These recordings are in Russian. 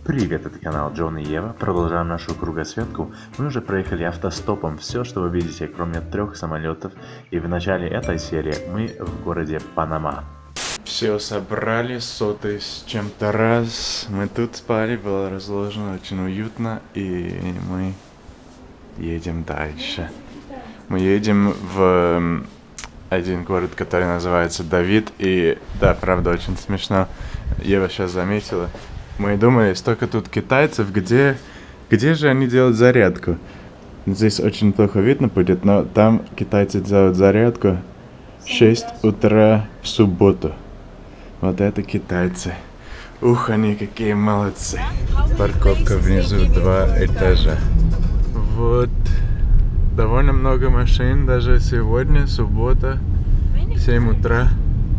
Привет, это канал Джон и Ева. Продолжаем нашу кругосветку. Мы уже проехали автостопом все, что вы видите, кроме 3 самолетов. И в начале этой серии мы в городе Панама. Все собрали, сотый с чем-то раз. Мы тут спали, было разложено очень уютно. И мы едем дальше. Мы едем в один город, который называется Давид. И да, правда, очень смешно. Ева сейчас заметила. Мы думали, столько тут китайцев, где же они делают зарядку? Здесь очень плохо видно будет, но там китайцы делают зарядку в 6 утра в субботу. Вот это китайцы. Ух, они какие молодцы. Парковка внизу, 2 этажа. Вот. Довольно много машин, даже сегодня, суббота, 7 утра.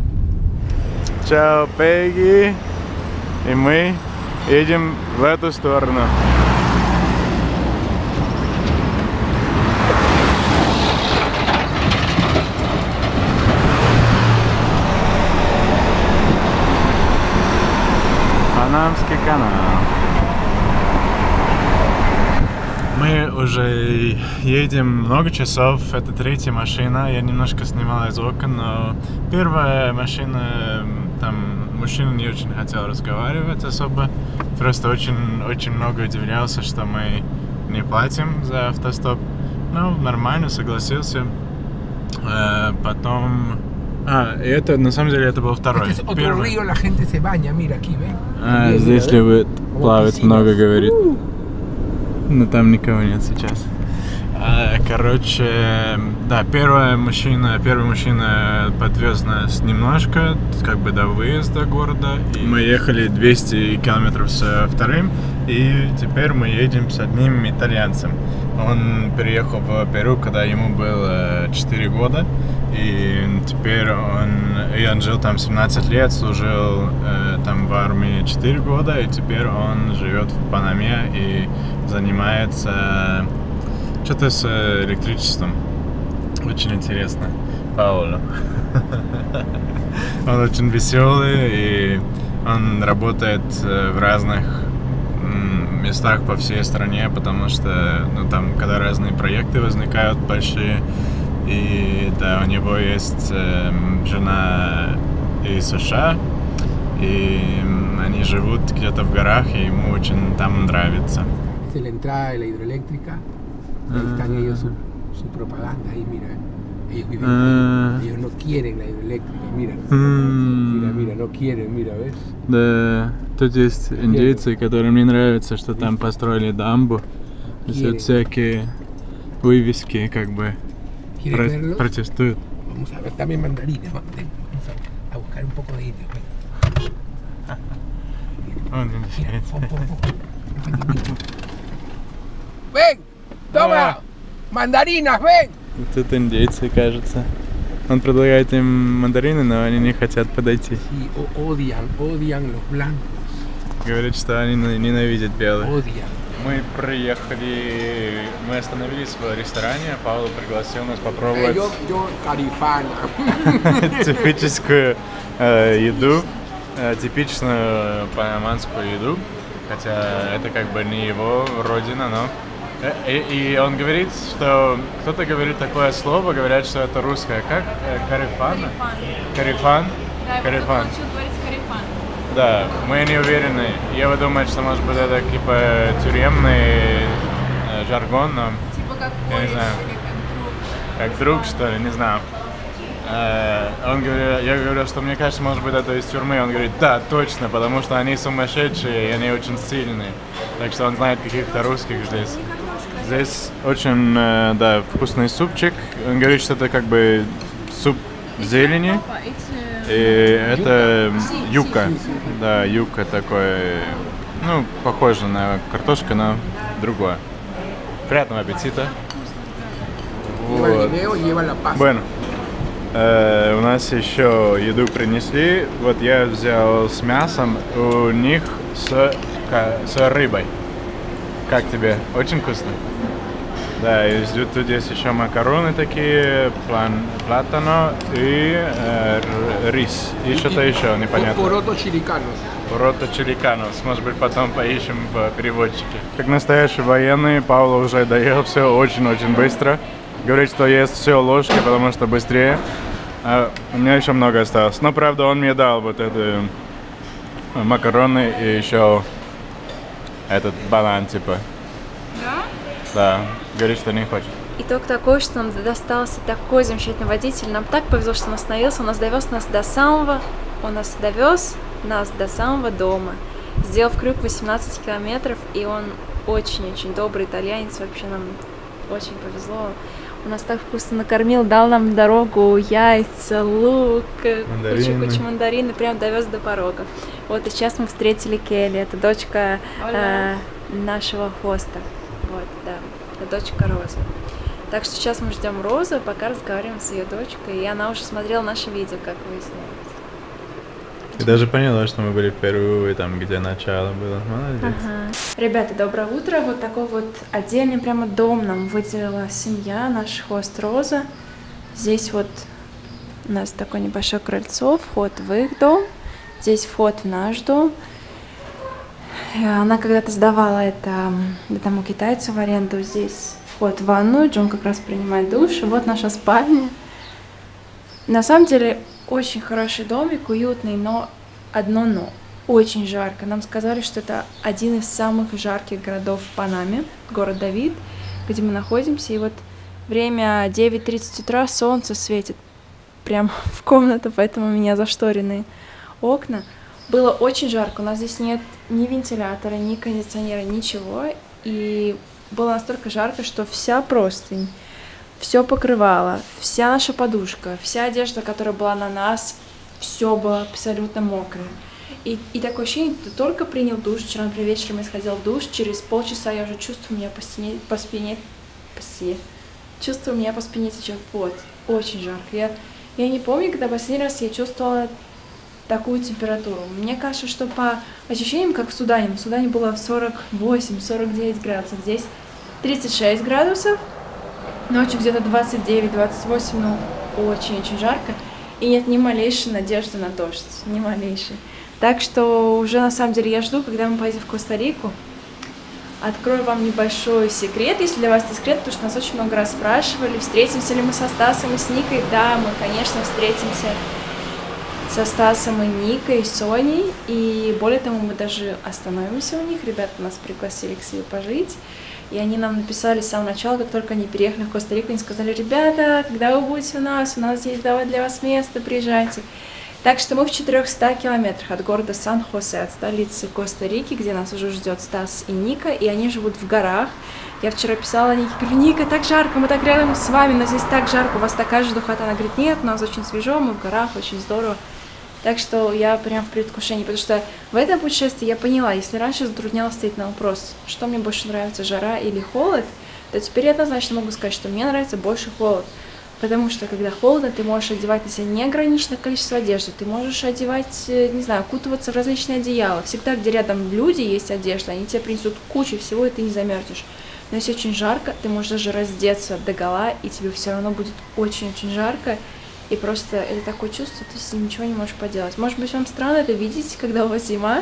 Чао, Пегги! И мы едем в эту сторону. Панамский канал. Мы уже едем много часов. Это 3-я машина. Я немножко снимал из окон, но первая машина, там мужчина не очень хотел разговаривать особо. Просто очень много удивлялся, что мы не платим за автостоп. Ну, нормально, согласился. Потом... это на самом деле это был второй. Здесь любит плавать много, говорит. Но там никого нет сейчас. Короче, да, первый мужчина подвез нас немножко, как бы до выезда города. И мы ехали 200 километров с вторым, и теперь мы едем с одним итальянцем. Он переехал в Перу, когда ему было 4 года, и теперь он жил там 17 лет, служил там в армии 4 года, и теперь он живет в Панаме и занимается что-то с электричеством. Очень интересно. Пауло. Он очень веселый, и он работает в разных местах по всей стране, потому что там, когда разные проекты возникают большие, и да, у него есть жена из США, и они живут где-то в горах, и ему очень там нравится. Ahí están ellos su propaganda ahí, mira. Ellos viven ahí. Ellos no quieren la hidroeléctrica, mira. Mira, no quieren, mira, ¿ves? Да, тут есть индейцы, которым не нравится, что там построили дамбу. Здесь всякие вывески, как бы, протестуют. Vamos a ver también mandarines, vamos a buscar un poco de indio. ¡Ven! ¡Toma! ¡Mandarinas, ven! Тут индейцы, кажется. Он предлагает им мандарины, но они не хотят подойти. Sí, odian los blancos. Говорят, что они ненавидят белых. Odian. Мы приехали, мы остановились в ресторане, Пауло пригласил нас попробовать типическую еду, типичную панаманскую еду, хотя это как бы не его родина, но... И он говорит, что кто-то говорит такое слово, говорят, что это русское, как? Карифан? Карифан? Да, Карифан. он учил говорить карифан. Да, мы не уверены. Я думаю, что может быть это типа тюремный жаргон, но... Типа как я не знаю. или Как друг, что ли, не знаю. Он говорит, я говорю, что мне кажется, может быть, это из тюрьмы. Он говорит, да, точно, потому что они сумасшедшие, и они очень сильные. Так что он знает каких-то русских здесь. Здесь очень, да, вкусный супчик. Он говорит, что это как бы суп зелени. И это юка. Да, юка такой, ну, похоже на картошку, но другое. Приятного аппетита. Вот. Bueno. У нас еще еду принесли. Вот я взял с мясом, у них с рыбой. Как тебе? Очень вкусно? Да, и тут есть еще макароны такие, платано и рис. И что-то еще, непонятно. Porotos chilicanos. Рота Чуликанов. Может быть, потом поищем в переводчике. Как настоящий военный, Павло уже доел все очень-очень быстро. Говорит, что ест все ложкой, потому что быстрее. А у меня еще много осталось. Но, правда, он мне дал вот это макароны и еще этот банан, типа. Да? Да. Говорит, что не хочет. Итог такой, что нам достался такой замечательный водитель. Нам так повезло, что он остановился. Он довез нас до самого дома. Сделав крюк 18 километров, и он очень-очень добрый итальянец. Вообще нам очень повезло. Он нас так вкусно накормил, дал нам дорогу, яйца, лук, кучу мандарин, и прям довез до порога. Вот, и сейчас мы встретили Келли, это дочка нашего хоста. Вот, да, это дочка Розы. Так что сейчас мы ждем Розу, пока разговариваем с ее дочкой, и она уже смотрела наше видео, как выясняется. Ты даже поняла, что мы были в Перу, и там, где начало было. Молодец. Ага. Ребята, доброе утро. Вот такой вот отдельный прямо дом нам выделила семья, наш хост Роза. Здесь вот у нас такое небольшое крыльцо, вход в их дом. Здесь вход в наш дом. Она когда-то сдавала это тому китайцу в аренду. Здесь вход в ванную, Джон как раз принимает душ. И вот наша спальня. На самом деле очень хороший домик, уютный, но одно но. Очень жарко. Нам сказали, что это один из самых жарких городов в Панаме, город Давид, где мы находимся. И вот время 9:30 утра, солнце светит прямо в комнату, поэтому у меня зашторены окна. Было очень жарко. У нас здесь нет ни вентилятора, ни кондиционера, ничего. И было настолько жарко, что вся простынь, все покрывало, вся наша подушка, вся одежда, которая была на нас, все было абсолютно мокрое. И такое ощущение, ты только принял душ, вчера, например, вечером я сходила в душ, через полчаса я уже чувствую, у меня по спине течет пот. Очень жарко. Я не помню, когда последний раз я чувствовала такую температуру. Мне кажется, что по ощущениям, как в Судане было 48-49 градусов, здесь 36 градусов, ночью где-то 29-28, ну, очень-очень жарко. И нет ни малейшей надежды на дождь, ни малейшей. Так что уже на самом деле я жду, когда мы поедем в Коста-Рику. Открою вам небольшой секрет, если для вас это секрет, потому что нас очень много раз спрашивали, встретимся ли мы со Стасом и с Никой. Да, мы, конечно, встретимся со Стасом и Никой, и Соней. И более того, мы даже остановимся у них. Ребята нас пригласили к себе пожить. И они нам написали с самого начала, как только они переехали в Коста-Рику, они сказали: ребята, когда вы будете у нас есть для вас место, приезжайте. Так что мы в 400 километрах от города Сан-Хосе, от столицы Коста-Рики, где нас уже ждет Стас и Ника, и они живут в горах. Я вчера писала Нике, говорю: Ника, так жарко, мы так рядом с вами, но здесь так жарко, у вас такая же духота. Она говорит: нет, у нас очень свежо, мы в горах, очень здорово. Так что я прям в предвкушении, потому что в этом путешествии я поняла, если раньше затруднялось ответить на вопрос, что мне больше нравится, жара или холод, то теперь я однозначно могу сказать, что мне нравится больше холод. Потому что когда холодно, ты можешь одевать на себя неограниченное количество одежды, ты можешь одевать, не знаю, окутываться в различные одеяла. Всегда, где рядом люди есть одежда, они тебе принесут кучу всего, и ты не замерзнешь. Но если очень жарко, ты можешь даже раздеться догола, и тебе все равно будет очень-очень жарко. И просто это такое чувство, ты с ним ничего не можешь поделать. Может быть, вам странно это видеть, когда у вас зима,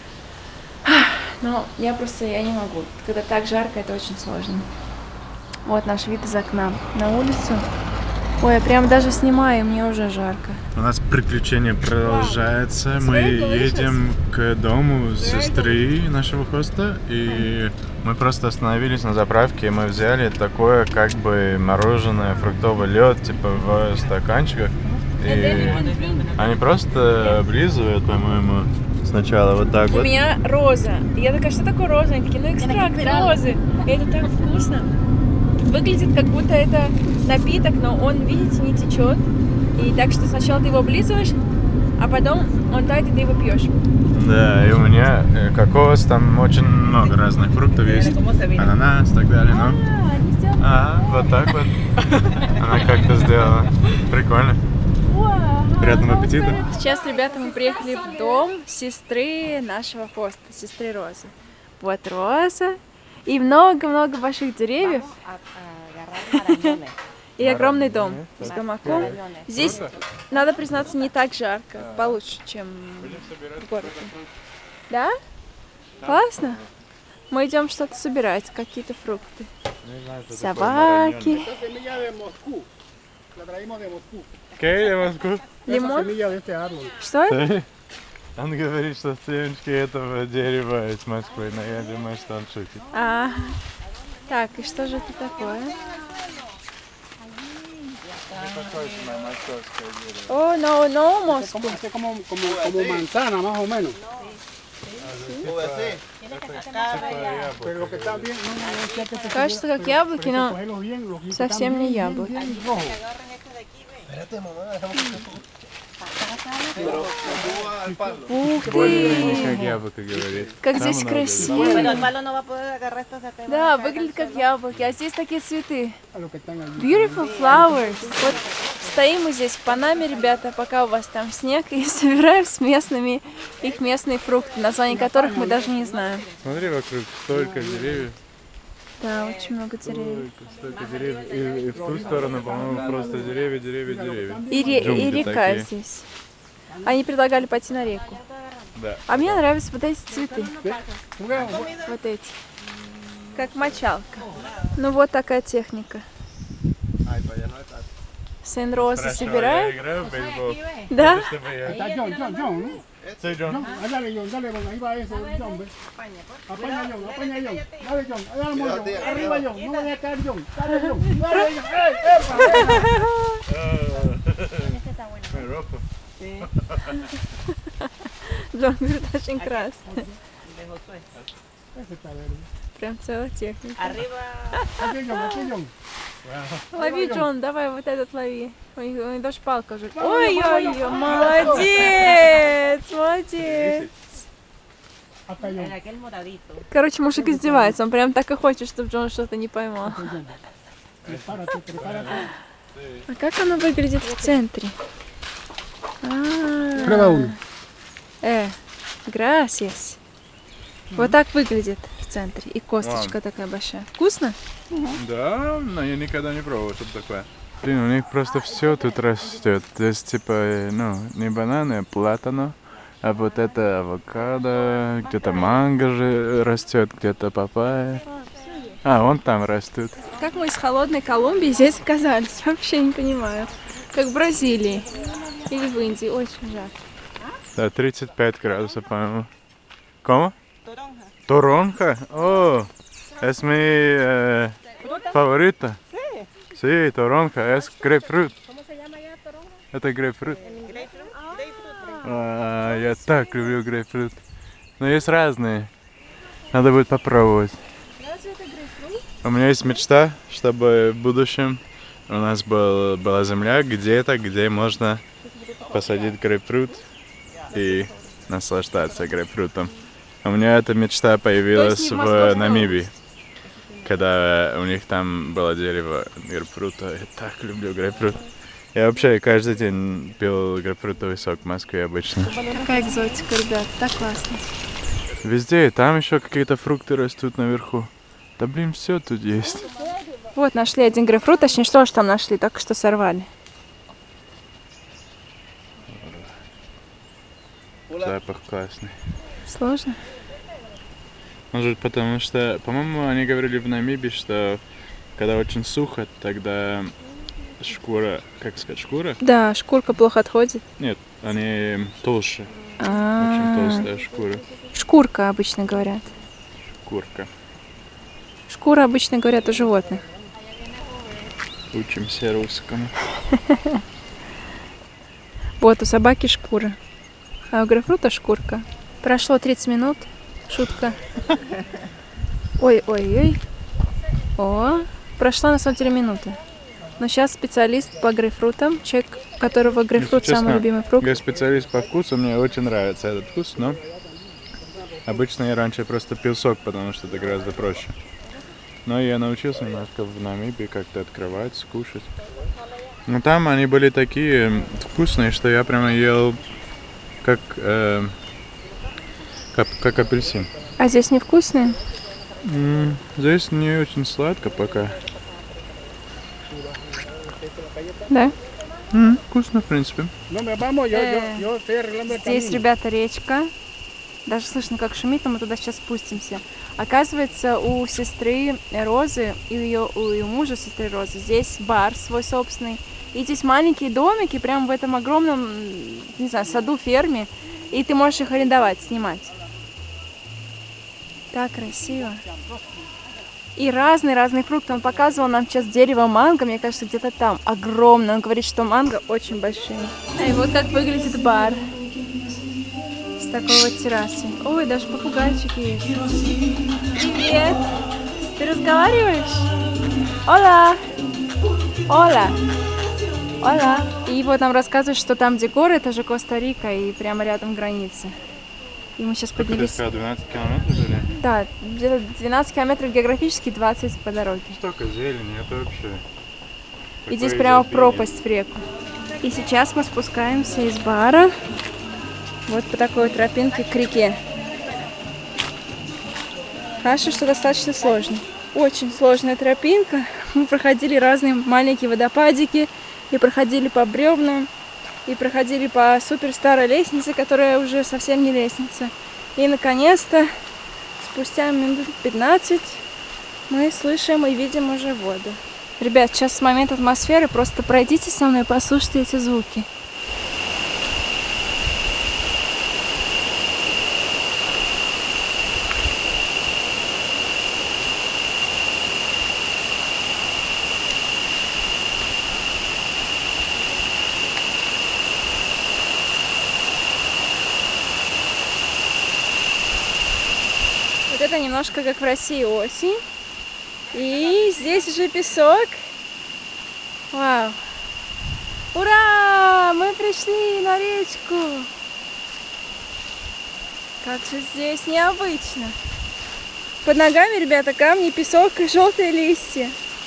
но я не могу. Когда так жарко, это очень сложно. Вот наш вид из окна на улицу. Ой, я прям даже снимаю, мне уже жарко. У нас приключение продолжается. Мы едем к дому сестры нашего хоста, и мы просто остановились на заправке, и мы взяли такое как бы мороженое, фруктовый лед, типа в стаканчиках. И они просто облизывают, по-моему, сначала вот так вот. У меня роза. Я такая: что такое роза? Они такие: ну, экстракт розы. И это так вкусно. Выглядит, как будто это напиток, но он, видите, не течет. И так что сначала ты его облизываешь, а потом он тает, и ты его пьешь. Да, и у меня кокос, там очень много разных фруктов есть. Ананас и так далее, но... они сделали. Вот так вот. Она как-то сделала. Прикольно. Приятного аппетита. Сейчас, ребята, мы приехали в дом сестры нашего хоста, сестры Розы. Вот Роза. И много-много больших деревьев. И огромный дом с гамаком. Здесь, надо признаться, не так жарко, получше, чем в городе. Да? Классно? Мы идем что-то собирать, какие-то фрукты. Собаки. Лимон? Что это? Он говорит, что семечки этого дерева из Москвы, но я думаю, что он шутит. Так, и что же это такое? О, no, Moscow. Como manzana, más o menos. Кажется, как яблоки, но совсем не яблоки. Ух ты! Как яблоко говорит. Как здесь красиво. Да, выглядит как яблоки. А здесь такие цветы. Beautiful flowers. Вот стоим мы здесь в Панаме, ребята, пока у вас там снег, и собираем с местными их местные фрукты, названия которых мы даже не знаем. Смотри, вокруг столько деревьев. Да, очень много деревьев. Столько деревьев. И в ту сторону, по-моему, просто деревья. И река такие. здесь. Они предлагали пойти на реку. Да. А мне нравятся вот эти цветы. Вот эти. Как мочалка. Ну вот такая техника. Сын Розы собирает. Я играю в бейсбол. Да? Soy John. Dale, John, dale, John, ahí va eso, John, ve. Apaña, John, dale, John, dale, John, arriba, John, no vaya a caer, John, dale, John, dale, John, Me rojo. Джон говорит, очень красный. Прям целая техника. Aquí, John. Лови, Джон, давай вот этот лови. У них даже палка уже. Ой-ой-ой, молодец, молодец. Короче, мужик издевается, он прям так и хочет, чтобы Джон что-то не поймал. А как оно выглядит в центре? Gracias. Вот так выглядит в центре. И косточка такая большая. Вкусно? Да, но я никогда не пробовал что-то такое. Блин, у них просто все тут растет. То есть, типа, ну, не бананы, а платано. А вот это авокадо, где-то манго же растет, где-то папайя. А, вон там растут. Как мы из холодной Колумбии здесь оказались? Вообще не понимаю. Как в Бразилии. Или в Индии. Очень жарко. Да, 35 градусов, по-моему. Como? Toronja. Oh, es mi favorita. Sí, toronja, es grapefruit. Это грейпфрут. Я так люблю грейпфрут. Но есть разные. Надо будет попробовать. У меня есть мечта, чтобы в будущем у нас была земля где-то, где можно посадить грейпфрут и наслаждаться грейпфрутом. У меня эта мечта появилась в Намибии, когда у них там было дерево грейпфрута. Я так люблю грейпфрут. Я вообще каждый день пил грейпфрутовый сок в Москве обычно. Какая экзотика, ребят, так классно. Везде, там еще какие-то фрукты растут наверху. Да блин, все тут есть. Вот, нашли один грейпфрут, точнее, что же там нашли, только что сорвали. Запах классный. Сложно? Может, потому что, по-моему, они говорили в Намибии, что когда очень сухо, тогда шкура, как сказать, шкура? Да, шкурка плохо отходит. Нет, они толще. Очень толстая шкура. Шкурка обычно говорят. Шкурка. Шкура обычно говорят у животных. Учимся русскому. Вот, у собаки шкура, а у грейпфрута шкурка. Прошло 30 минут. Шутка. Ой-ой-ой. О, прошла на самом деле минута. Но сейчас специалист по грейпфрутам, человек, у которого грейпфрут самый любимый фрукт. Я специалист по вкусу, мне очень нравится этот вкус, но обычно я раньше просто пил сок, потому что это гораздо проще. Но я научился немножко в Намибии как-то открывать, скушать. Но там они были такие вкусные, что я прямо ел как апельсин. А здесь невкусные? Здесь не очень сладко пока. Да? Вкусно, в принципе. Здесь, ребята, речка. Даже слышно, как шумит, но мы туда сейчас спустимся. Оказывается, у сестры Розы и у ее мужа, сестры Розы, здесь бар свой собственный. И здесь маленькие домики, прямо в этом огромном, не знаю, саду, ферме. И ты можешь их арендовать, снимать. Так красиво. И разные фрукты. Он показывал нам сейчас дерево манго, мне кажется, где-то там. Огромное. Он говорит, что манго очень большие. И вот как выглядит бар. С такой вот террасой. Ой, даже попугайчики есть. Привет! Ты разговариваешь? Ола! Ола! Ола! И вот нам рассказывают, что там декор, это же Коста-Рика, и прямо рядом граница. И мы сейчас поднялись. 12 километров или? Да, где-то 12 километров географически, 20 по дороге. Столько зелени, это вообще... И здесь прямо пропасть в реку. И сейчас мы спускаемся из бара вот по такой вот тропинке к реке. Кажется, что достаточно сложно. Очень сложная тропинка. Мы проходили разные маленькие водопадики, и проходили по бревнам, и проходили по супер старой лестнице, которая уже совсем не лестница. И наконец-то, спустя минут 15, мы слышим и видим уже воду. Ребят, сейчас момент атмосферы, просто пройдите со мной и послушайте эти звуки. Это немножко как в России осень. И здесь уже песок. Вау! Ура! Мы пришли на речку. Как же здесь необычно. Под ногами, ребята, камни, песок и желтые листья.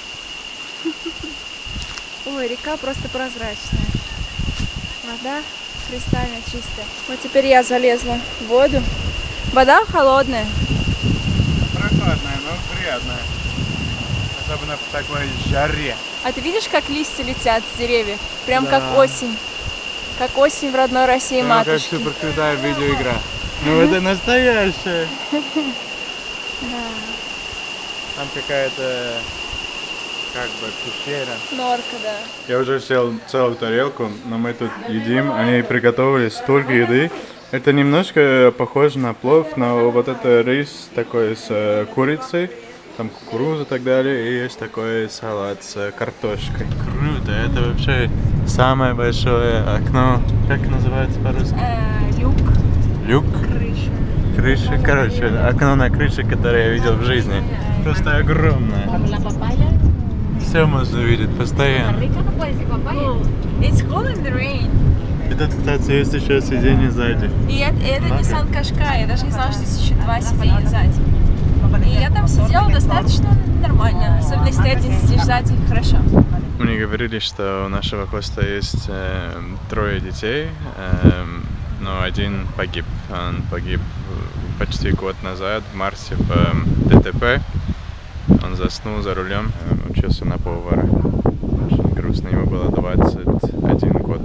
Ой, река просто прозрачная. Вода кристально чистая. Вот теперь я залезла в воду. Вода холодная. Прохладная, но приятная. Особенно в такой жаре. А ты видишь, как листья летят с деревьев? Прям да. как осень. Как осень в родной России матушки. Как супер крутая видеоигра. Ну это настоящая. Да. Там какая-то как бы пещера. Норка, да. Я уже съел целую тарелку, но мы тут едим. Они приготовили столько еды. Это немножко похоже на плов, но вот это рис такой с курицей, там кукуруза и так далее, и есть такой салат с картошкой. Круто, это вообще самое большое окно, как называется по-русски? Люк. Люк? Крыша. Крыша, короче, окно на крыше, которое я видел в жизни. Просто огромное. Все можно видеть постоянно. It's cold in the rain. И тут, кстати, есть еще сиденье сзади. И это Nissan Qashqai, я даже не знала, что здесь еще 2 сиденья сзади. И я там сидела достаточно нормально, особенно если ты один сидишь сзади, хорошо. Мне говорили, что у нашего хоста есть 3 детей, но один погиб. Он погиб почти год назад, в марте, в ДТП. Он заснул за рулем, учился на повара. Очень грустно, ему было 21 год.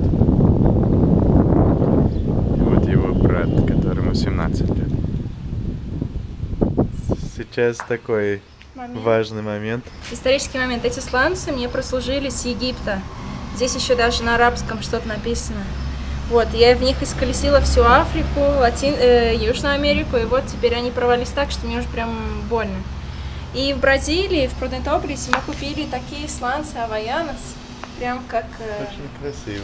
И вот его брат, которому 17 лет. Сейчас такой важный момент. Исторический момент. Эти сланцы мне прослужили с Египта. Здесь еще даже на арабском что-то написано. Вот, я в них исколесила всю Африку, Южную Америку, и вот теперь они порвались так, что мне уже прям больно. И в Бразилии, в Прудентополисе мы купили такие сланцы Havaianas, прям как... Очень красивые.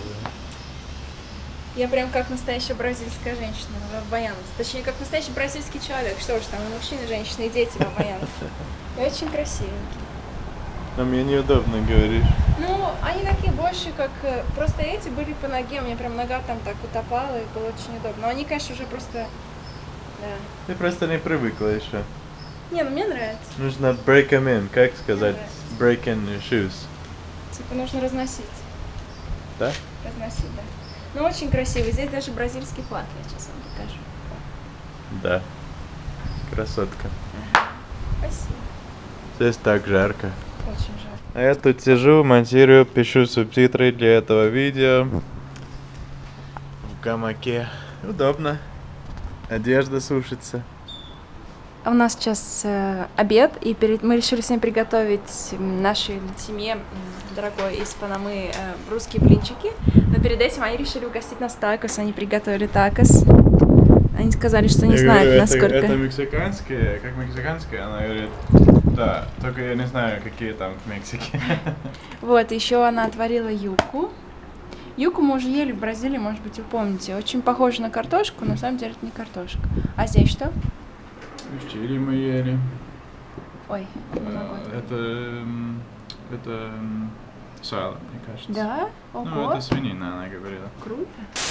Я прям как настоящая бразильская женщина в Havaianas. Точнее, как настоящий бразильский человек. Что ж там, и мужчины, и женщины, и дети в Havaianas. И очень красивенькие. А мне неудобно говоришь. Ну, они такие больше, как... Просто эти были по ноге, у меня прям нога там так утопала, и было очень удобно. Но они, конечно, уже просто... Да. Ты просто не привыкла еще. Не, ну мне нравится. Нужно break them in, как сказать? Break in your shoes. Типа нужно разносить. Да? Разносить, да. Ну, очень красиво. Здесь даже бразильский флаг, я сейчас вам покажу. Да. Красотка. Ага. Спасибо. Здесь так жарко. Очень жарко. А я тут сижу, монтирую, пишу субтитры для этого видео. В гамаке. Удобно. Одежда сушится. У нас сейчас обед, и мы решили сегодня приготовить нашей семье, дорогой, из Панамы, русские блинчики. Но перед этим они решили угостить нас такос, они приготовили такос. Они сказали, что не знают, насколько... Это мексиканское, как мексиканское, она говорит, да, только я не знаю, какие там в Мексике. Вот, еще она отварила юку. Юку мы уже ели в Бразилии, может быть, вы помните. Очень похоже на картошку, но на самом деле это не картошка. А здесь что? В Чили мы ели. Ой, это сало, мне кажется. Да? Ого. Ну, это свинина, она говорила. Круто.